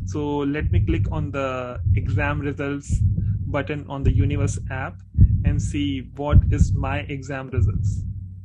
So let me click on the exam results button on the Universe app and see what is my exam results.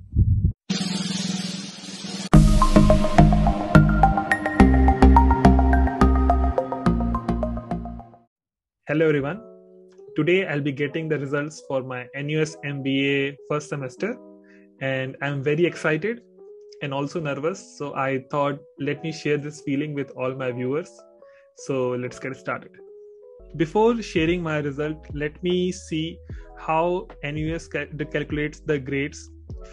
Hello everyone. Today I'll be getting the results for my NUS MBA first semester, and I'm very excited and also nervous. So I thought, let me share this feeling with all my viewers. So let's get started. Before sharing my result, let me see how NUS calculates the grades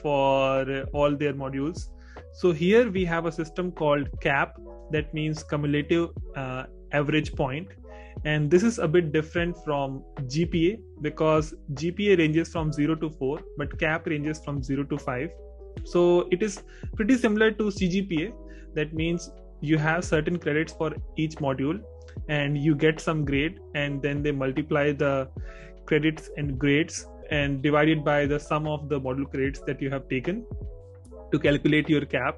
for all their modules. So here we have a system called CAP, that means cumulative average point. And this is a bit different from GPA because GPA ranges from 0 to 4, but CAP ranges from 0 to 5. So it is pretty similar to CGPA. That means you have certain credits for each module and you get some grade, and then they multiply the credits and grades and divide it by the sum of the module credits that you have taken to calculate your CAP.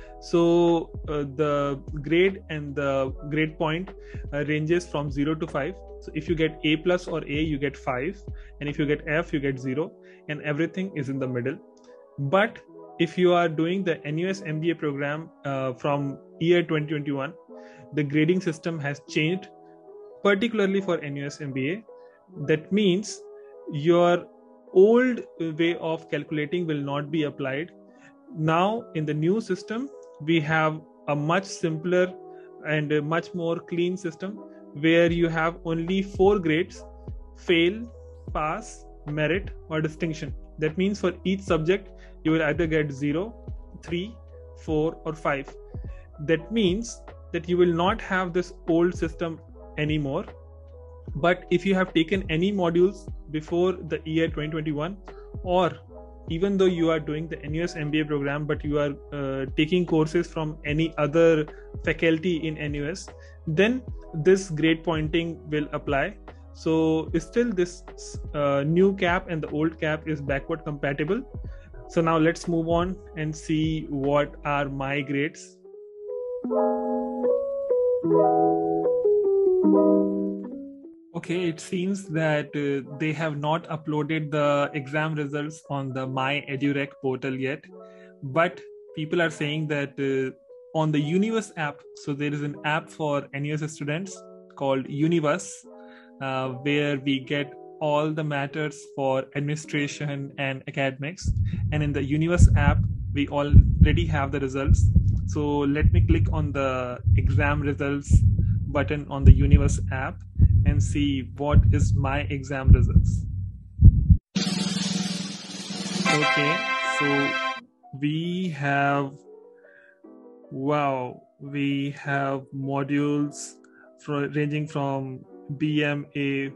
So the grade and the grade point ranges from 0 to 5. So if you get A plus or A, you get 5, and if you get F, you get 0, and everything is in the middle. But if you are doing the NUS MBA program from year 2021, the grading system has changed, particularly for NUS MBA. That means your old way of calculating will not be applied. Now, in the new system, we have a much simpler and a much more clean system where you have only 4 grades: fail, pass, merit, or distinction. That means for each subject, you will either get 0, 3, 4, or 5. That means that you will not have this old system anymore. But if you have taken any modules before the year 2021, or even though you are doing the NUS MBA program, but you are taking courses from any other faculty in NUS, then this grade pointing will apply. So still this new CAP and the old CAP is backward compatible. So now let's move on and see what are my grades. Okay, it seems that they have not uploaded the exam results on the My EduRec portal yet, but people are saying that on the Universe app, so there is an app for NUS students called Universe, where we get all the matters for administration and academics. And in the Universe app, we already have the results. So let me click on the exam results button on the Universe app and see what is my exam results. Okay, so we have modules ranging from BMA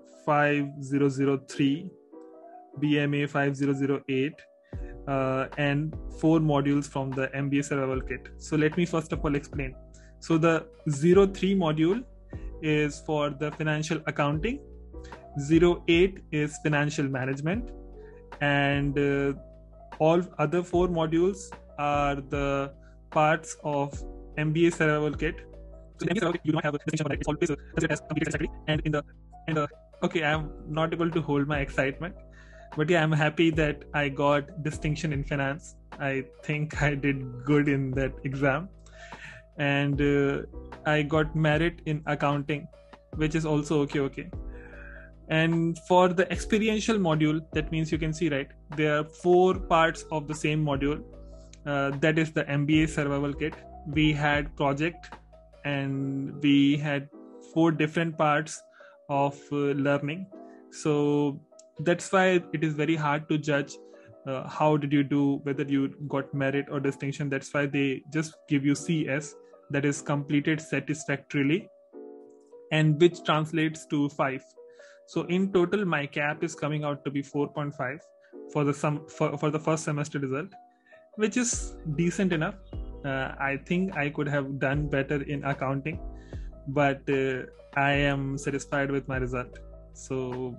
5003, BMA 5008, and 4 modules from the MBA Survival Kit. So let me first of all explain. So the 03 module is for the financial accounting, 08 is financial management, and all other 4 modules are the parts of MBA Survival Kit. So in MBA Survival Kit, you don't have a distinction, right? It's always considered as completed separately. And okay, I'm not able to hold my excitement, but yeah, I'm happy that I got distinction in finance. I think I did good in that exam. And I got merit in accounting, which is also okay. And for the experiential module, that means you can see, right, there are 4 parts of the same module. That is the MBA Survival Kit. We had project, and we had 4 different parts of learning. So that's why it is very hard to judge how did you do, whether you got merit or distinction. That's why they just give you CS, that is completed satisfactorily, and which translates to 5. So in total, my CAP is coming out to be 4.5 for the first semester result, which is decent enough. I think I could have done better in accounting, but I am satisfied with my result. So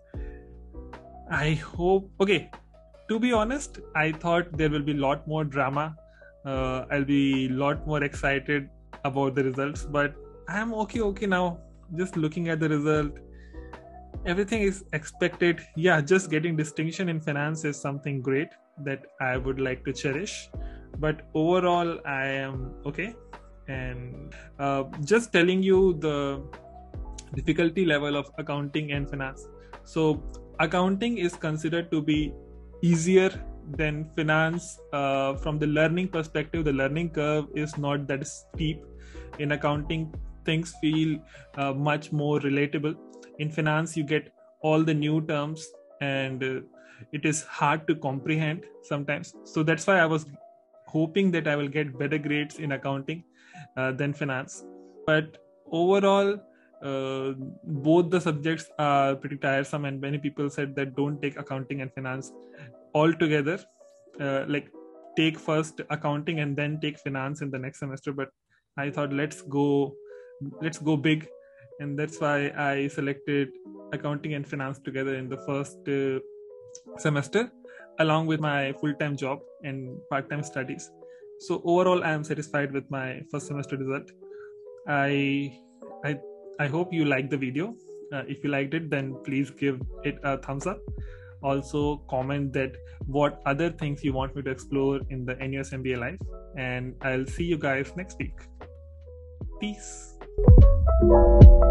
I hope, okay, to be honest, I thought there will be a lot more drama. I'll be a lot more excited about the results, but I'm okay now. Just looking at the result, everything is expected. Yeah, just getting distinction in finance is something great that I would like to cherish. But overall, I am okay. And just telling you the difficulty level of accounting and finance. So, accounting is considered to be easier than finance from the learning perspective. The learning curve is not that steep. In accounting, things feel much more relatable. In finance, you get all the new terms, and it is hard to comprehend sometimes. So that's why I was hoping that I will get better grades in accounting than finance. But overall, both the subjects are pretty tiresome, and many people said that don't take accounting and finance all together. Like, take first accounting and then take finance in the next semester. But I thought let's go big, and that's why I selected accounting and finance together in the first semester, along with my full-time job and part-time studies. So overall, I am satisfied with my first semester result. I hope you liked the video. If you liked it, then please give it a thumbs up. Also, comment that what other things you want me to explore in the NUS MBA life, and I'll see you guys next week. Peace.